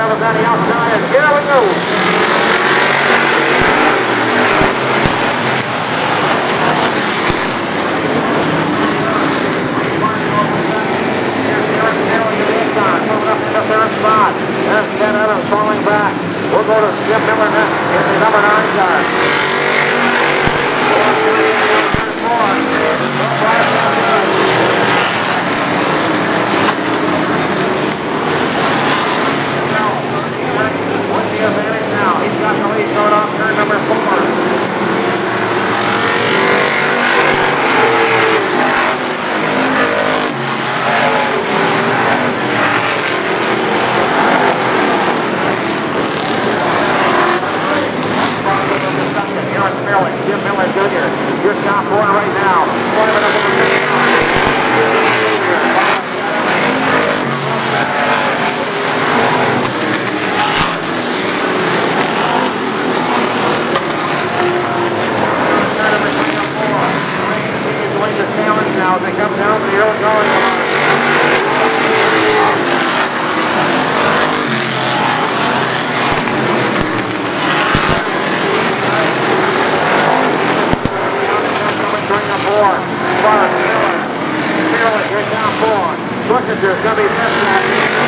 Travis on the outside, and here we go. Moving up to the third spot. There's Ken Evans falling back. We'll go to Skip Miller next in the number 9 car. With the advantage now. He's got the lead going off turn number 4. Jim Miller Jr. You're top one right now. Now as they come down to the early going line. Here's down 4. Buckinger's going to be missed at.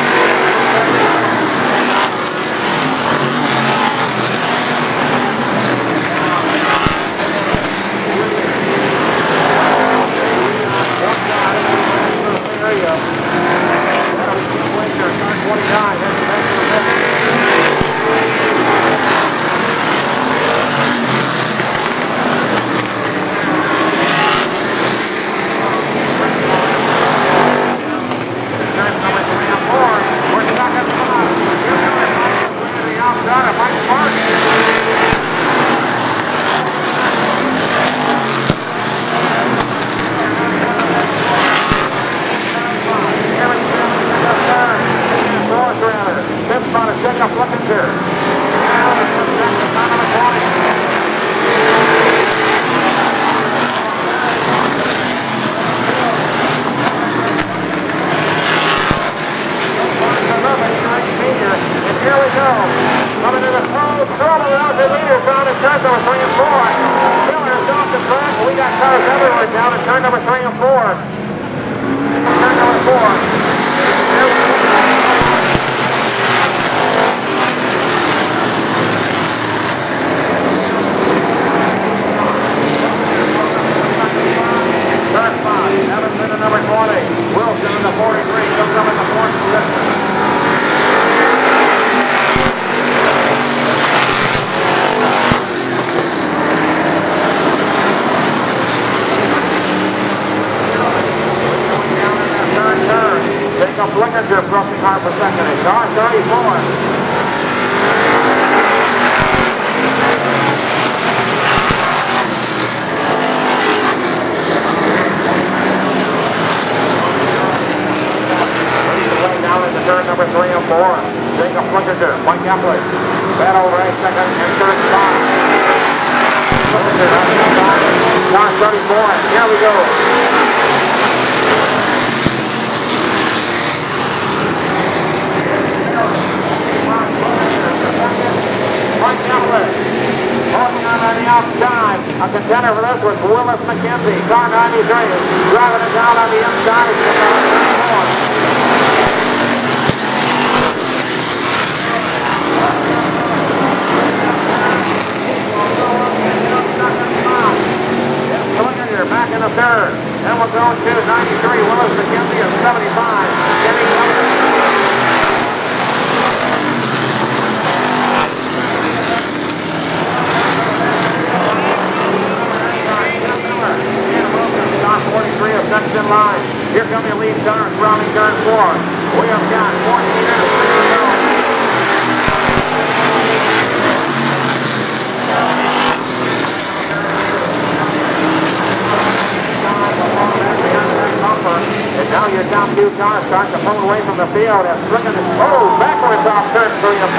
Backwards off turn 3 and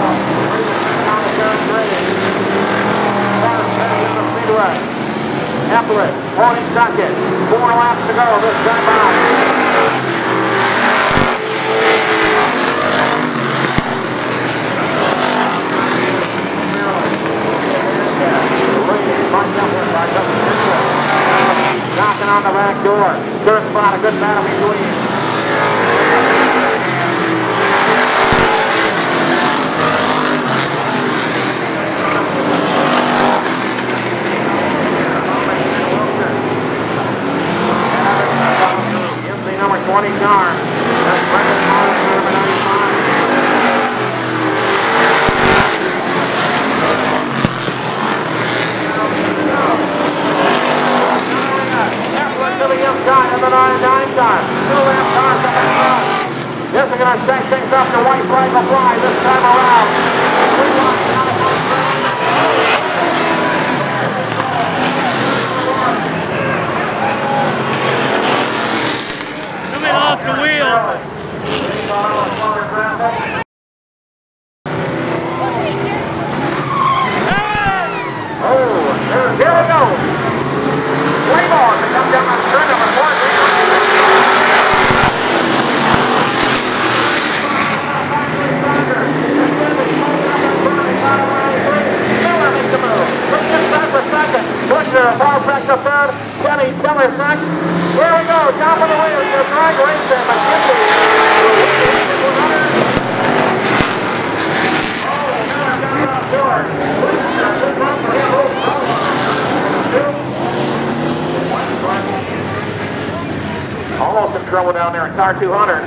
4. Epworth holding second. 4 laps to go this time out. Knocking on the back door. Third spot, a good battle between. Gives the number 20 car. That's Brendan Morrison, number 95. To the inside of the 99 car. 2 lap cars up in front. This is going to shake things up. The white flag will fly this time around. 3 lines out of home track. Coming off the wheel. Oh, here we go. Way more to come down the string of a 4. Miller makes the move. Looks inside for second. Busher, ball back to third. Kenny Miller next. Here we go. Top of the wheel. You're trying to race there, but almost in trouble down there in car 200.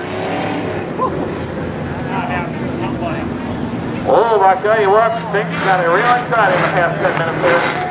Oh, I tell you what, things got real exciting in the past 10 minutes there.